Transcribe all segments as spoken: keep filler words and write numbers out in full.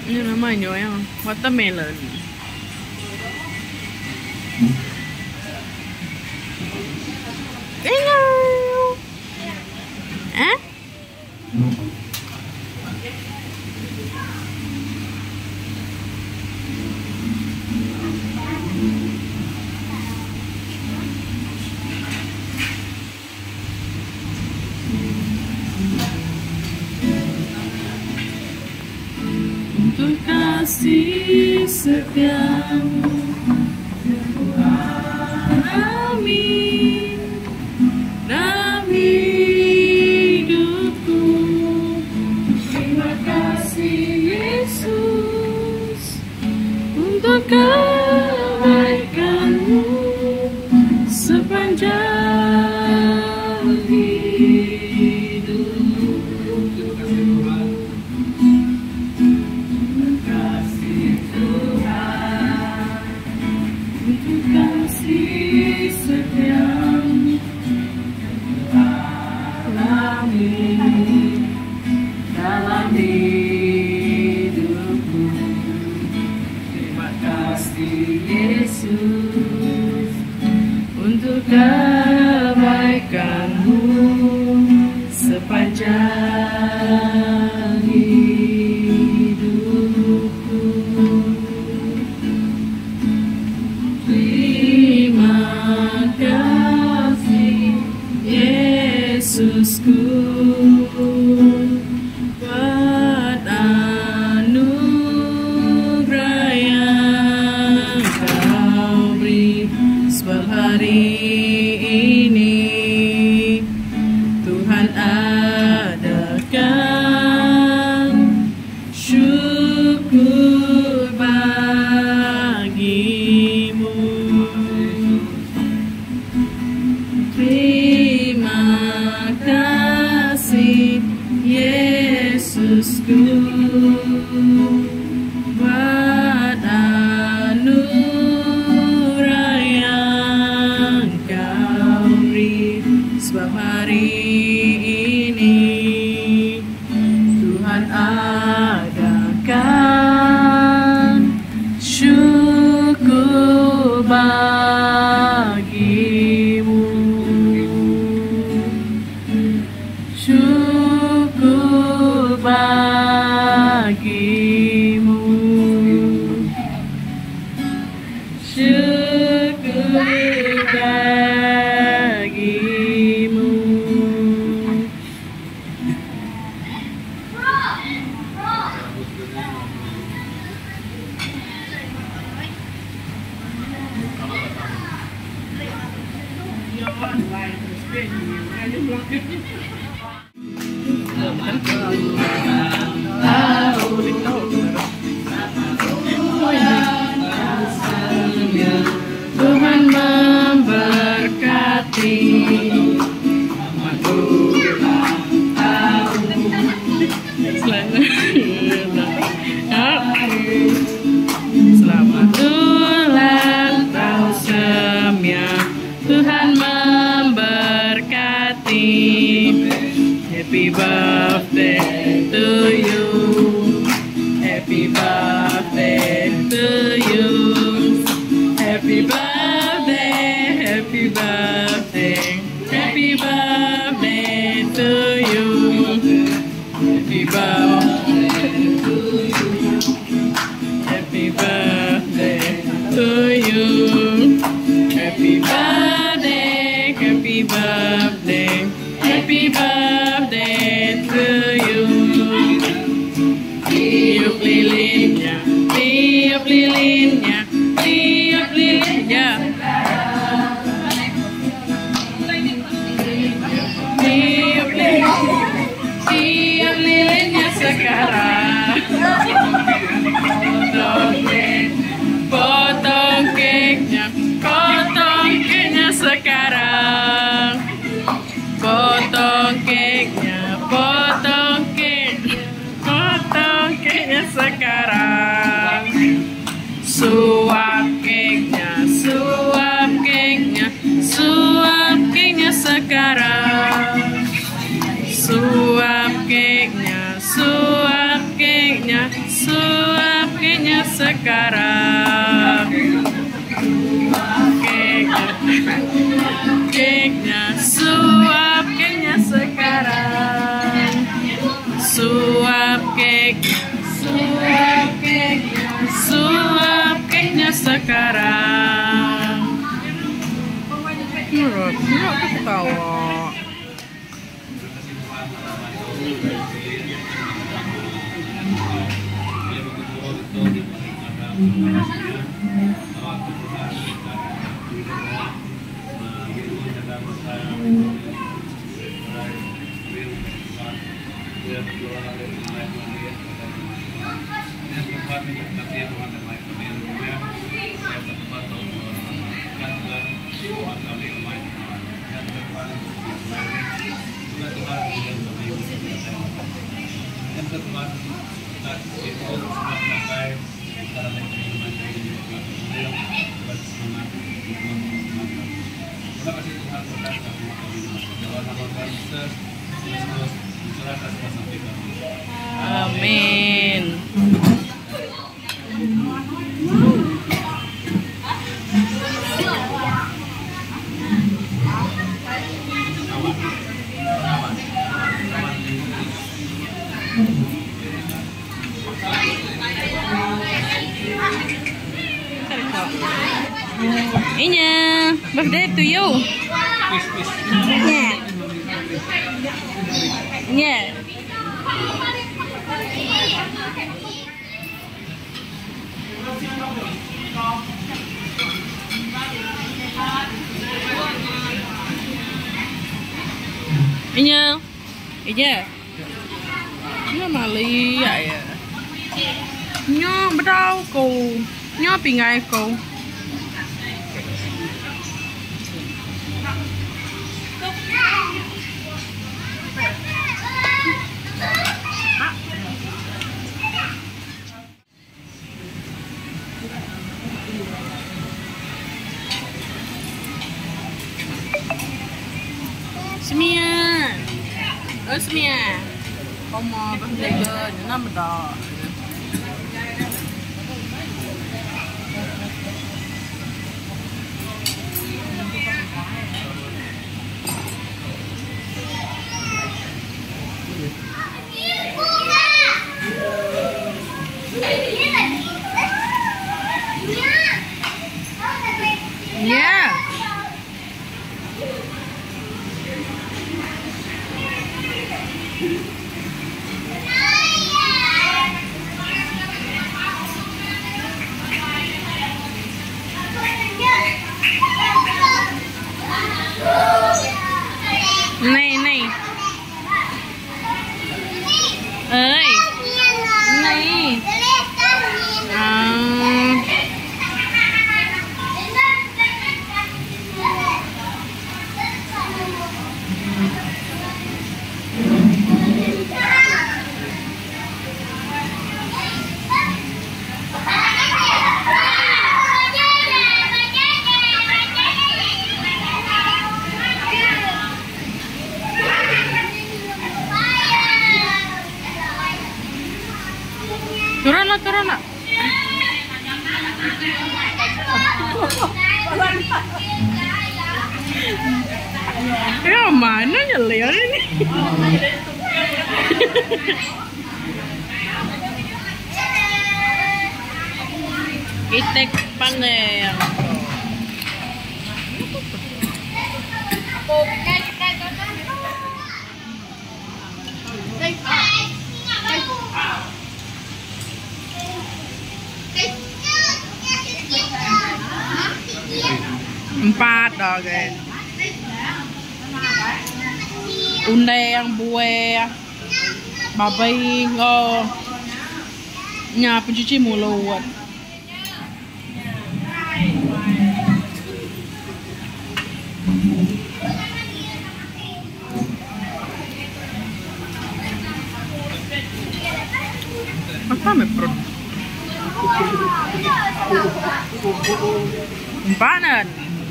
Ini namanya ya, watermelon. Hello. Eh? Untuk kasih setiamu, amin, dalam hidupku. Terima kasih Yesus untuk kebaikanmu sepanjang hidupku. Setiamu dalam hidupku. Terima kasih Yesus untuk kebaikanmu sepanjang hidupku. Yesusku, buat anugerah yang Kau beri sebab hari ini Tuhan adakan syukur bagimu. Terima kasih Yesusku buat anugerah yang Kau beri sebab hari ini Tuhan adakan syukur bagimu. Syukur bagimu, syukur bagimu. Tuhan memberkati. Selamat ulang tahun Semia. Tuhan memberkati. Happy birthday to sekarang. Kek, keknya suap keknya sekarang. Suap kek, suap keknya, suap keknya sekarang. Menurut, menurut aku ketawa. Amin. Inya, birthday to you. Yeah. Yeah. Inya, Inya. Nó mà ly vậy à? Nhớ bắt đầu cô, nhớ bị ngay cô. Semia, oh Semia, kamu berjaga, jangan berdoa. Yeah. Này này ơi này à. Turun lah, turun lah. Ya mana nyelir ini? Itek panel. Empat dah guys. Undang buah, babai oh, nya pencuci mulut. Apa meprot? Empanan.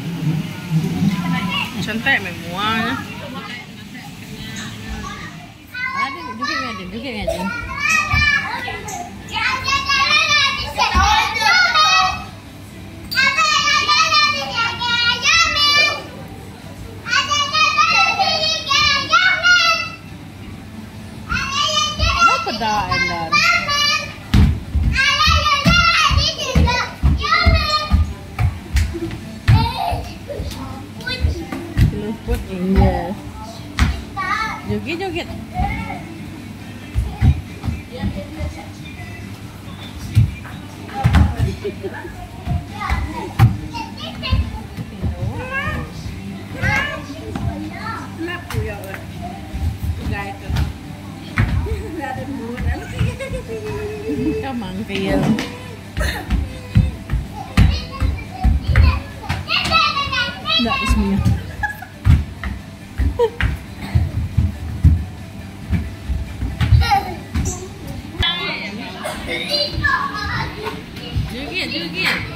Cantik memuanya. Ada juga ada juga ada. dah Endan. Luput iya. Joget-joget. Kamang kaya. Enggak resmi. Joget, joget.